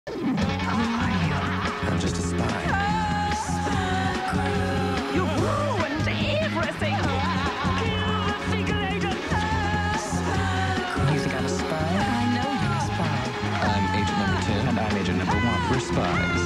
I'm just a spy. You ruined everything! Kill the secret agent! You think I'm a spy? I know you're a spy. I'm agent number 2, and I'm agent number 1. We're spies.